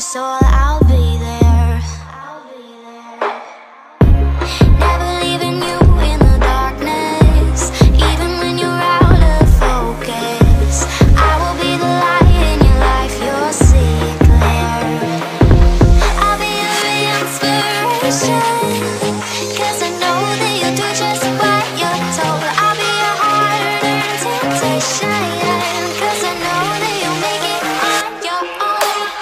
soul, I'll be there. Never leaving you in the darkness, even when you're out of focus. I will be the light in your life, you'll see it clear. I'll be your inspiration, 'cause I know that you'll do just what you're told. I'll be your hard-earned temptation, 'cause I know that you'll make it on your own.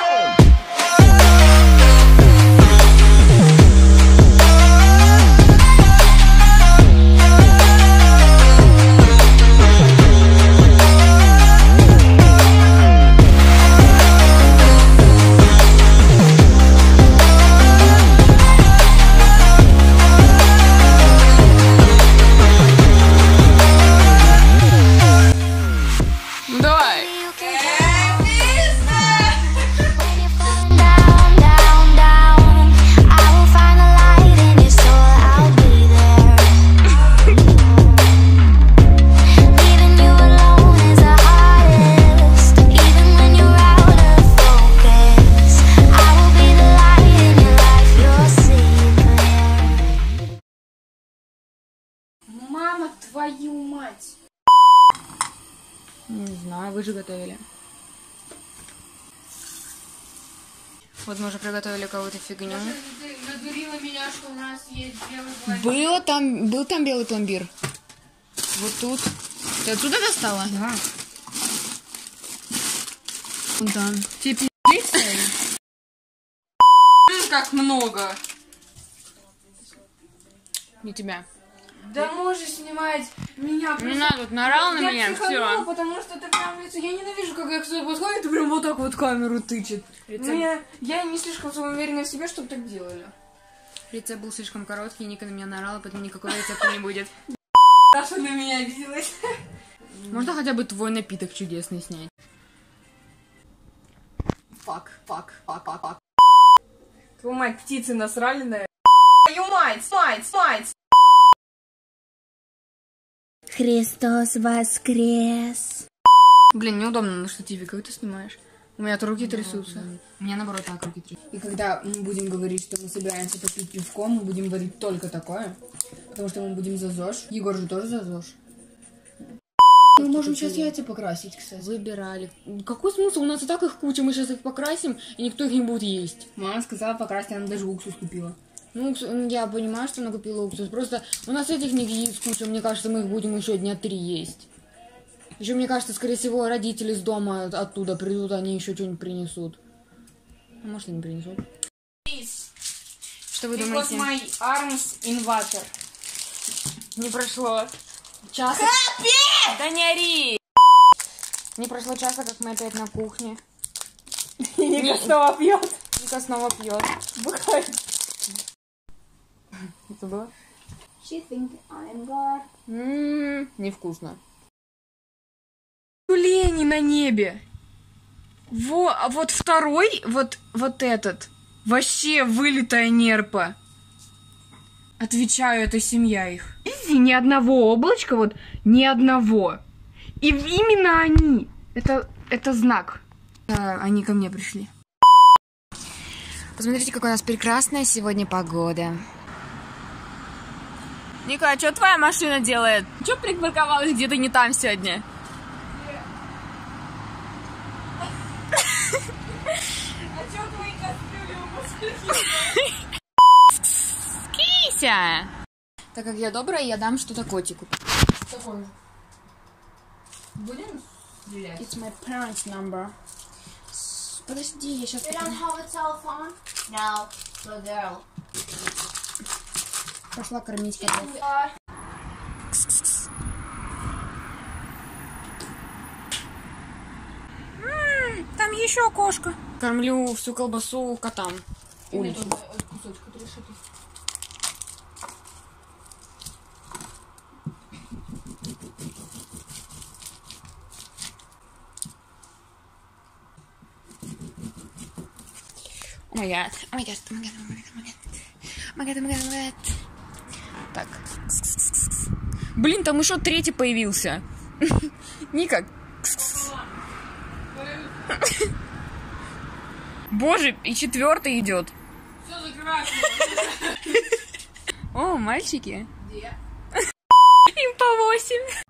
Давай. When you're falling down, down, down, I will find the light in your soul, I'll be there. Leaving you alone is the hardest, even when you're out of focus. I will be the light in your life, you'll see it clear. Мама, твою мать! Не знаю, вы же готовили. Вот мы уже приготовили какую-то фигню. Ты надурила меня, что у нас есть белый пломбир. Был там белый пломбир. Вот тут. Ты отсюда достала? Да. Да. Тебе как много. Не тебя. Да можешь снимать меня. Не надо, тут наорал на меня, психанула, все. потому что ты прям лицо. Я ненавижу, когда к тебе подходит и прям вот так вот камеру тычет. Я не слишком уверена в себе, чтобы так делали. Рецепт был слишком короткий, Ника на меня наорала, поэтому никакого рецепта не будет. Даша на меня обиделась. Можно хотя бы твой напиток чудесный снять? Фак. Твою мать, птицы насрали на... Твою мать! Христос воскрес. Блин, неудобно на штативе, как ты снимаешь? У меня-то руки трясутся. У меня наоборот так руки трясутся. И когда мы будем говорить, что мы собираемся попить пивко, мы будем говорить только такое. Потому что мы будем за ЗОЖ. Егор же тоже за ЗОЖ. Мы можем сейчас яйца покрасить, кстати. Выбирали. Какой смысл? У нас и так их куча, мы сейчас их покрасим, и никто их не будет есть. Мама сказала покрасить, она даже уксус купила. Ну, я понимаю, что она купила уксус. Просто у нас этих не есть куча. Мне кажется, мы их будем еще дня 3 есть. Еще, мне кажется, скорее всего, родители с дома оттуда придут, они еще что-нибудь принесут. А может, и не принесут. Что вы думаете? my arms in water. Не прошло часа. Да не ори! Не прошло часа, как мы опять на кухне. Ника снова пьет. Ника снова пьет. Бухает. Это было? She think I'm God. Невкусно. Тюлени на небе. А вот второй, вот этот, вообще вылитая нерпа. Отвечаю, это семья их. Видите, ни одного облачка, вот ни одного. И именно они. Это знак. Они ко мне пришли. Посмотрите, какая у нас прекрасная сегодня погода. Ника, а что твоя машина делает? Чё припарковалась где-то не там сегодня? А чё твои кастрюли Кися! Так как я добрая, я дам что-то котику. Какой? Будем стрелять? It's my parents' number. Подожди, я сейчас... You don't have a telephone? No, good girl. Пошла кормить котов. Там еще кошка. Кормлю всю колбасу котам. Улицу. Кусочек, который шатый. О май гад, о май гад, о май гад, о май гад, о май гад, о май гад. Так. Блин, там еще третий появился. Никак. Боже, и 4-й идет. Все, закрывай. О, мальчики. Где? Им по 8.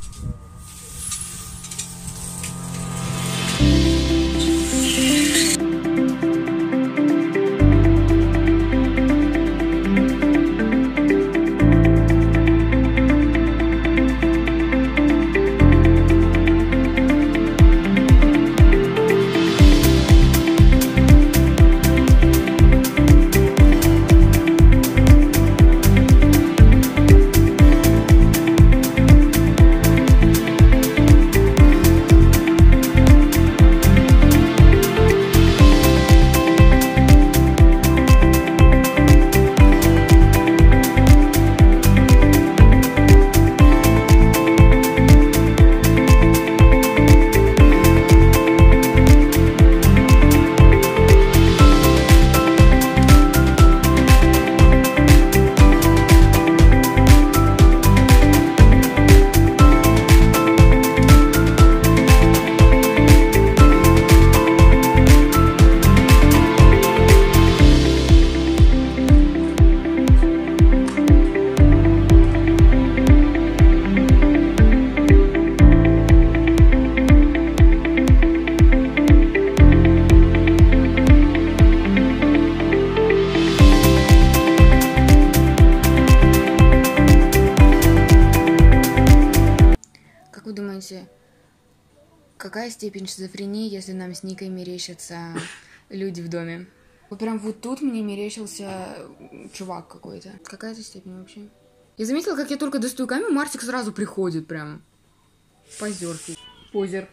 Как вы думаете, какая степень шизофрении, если нам с Никой мерещатся люди в доме? Вот прям вот тут мне мерещился чувак какой-то. Какая это степень вообще? Я заметила, как я только достаю камеру, Мартик сразу приходит прям. Позерки. Позер.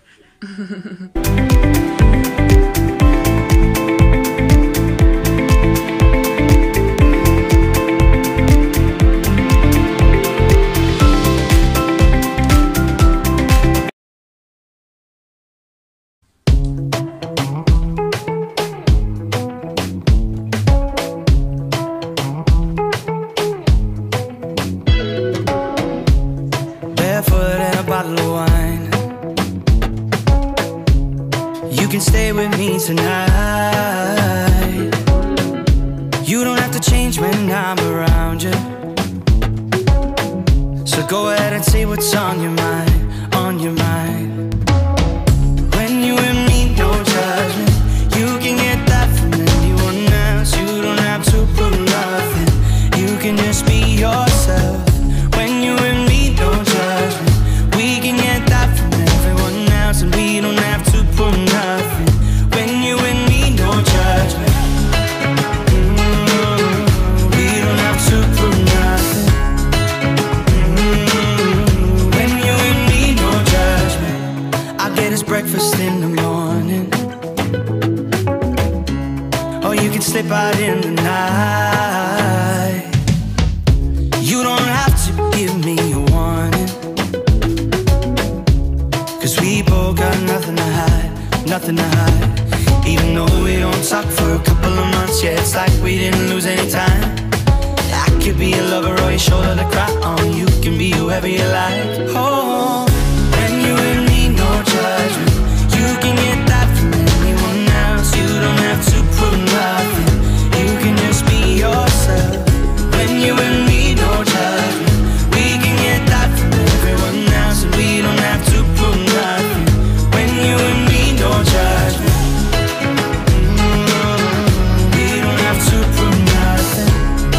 Barefoot and a bottle of wine. You can stay with me tonight. You don't have to change when I'm around you. So go ahead and say what's on your mind, on your mind. When you and me, no judgment. You can get that from anyone else. You don't have to prove nothing. You can just be yourself. When you and me, no judgment. We can get that from everyone else, and we don't have to prove nothing. When you and me, no judgment. We don't have to prove nothing. When you and me, no judgment. I'll get us breakfast in the morning, or you can slip out in the night. You don't have to give me a warning, 'cause we both got nothing to hide, nothing to hide. Even though we don't talk for a couple of months, yeah, it's like we didn't lose any time. I could be a lover or your shoulder to cry on. You can be whoever you like. Oh, when you and me, no judgment. You can get that from anyone else. You don't have to prove nothing. You can just be yourself. When you and me, no judgment. We can get that from everyone else, and we don't have to prove nothing. When you and me, no judgment. We don't have to prove nothing.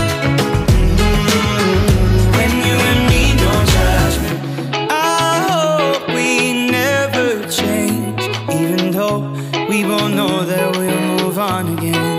When you and me, no judgment. I hope we never change, even though we both know that we'll move on again.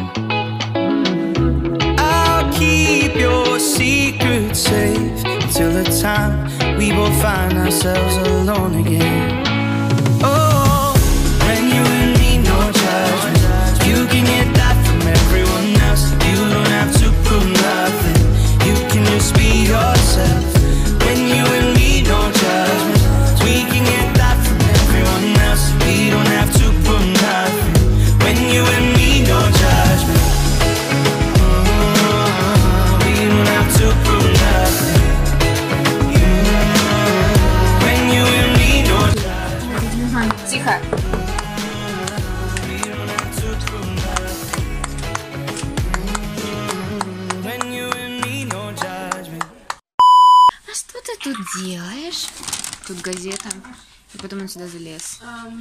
I'll keep your secret safe until the time we both find ourselves alone again. Oh, when you and me, no judgment. You can get that from everyone else. You don't have to prove nothing. You can just be yourself. When you and me, no judgment. We can get that from everyone else. We don't have to prove nothing. When you and me, no judgment. We don't have to prove nothing. When you and me, no judgment. Тихо. We don't have to prove делаешь? Тут газета. И потом он сюда залез.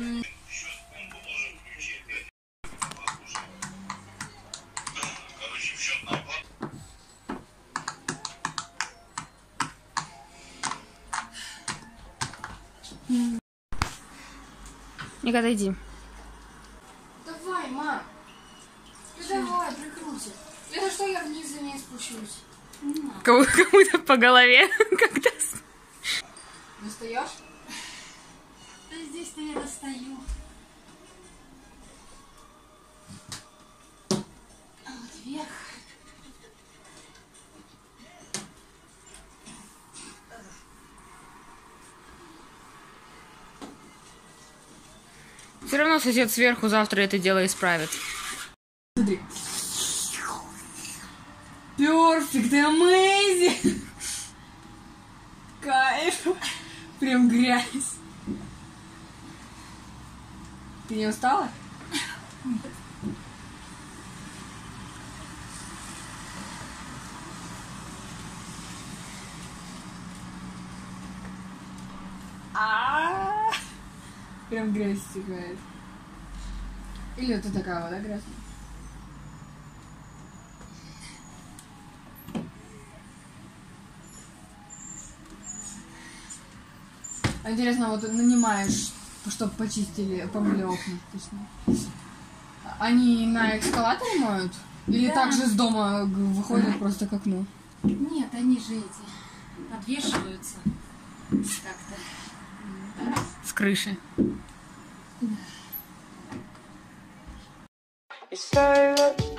Ника, отойди. Давай, мам. Ну давай, прикрути. Это что, я вниз за ней спущусь? Кому-то по голове. Когда... Достаешь? Да здесь-то я достаю. А вот вверх. Все равно сосед сверху завтра это дело исправит. Смотри. Perfect, amazing. Кайф. Прям грязь. Ты не устала? Прям грязь стекает. Или вот такая вода грязная? А интересно, вот нанимаешь, чтобы почистили, помыли окна, точнее. Они на экскаваторе моют? Или Да. также с дома выходят просто к окну? Нет, они же эти подвешиваются как-то. С крыши. You say that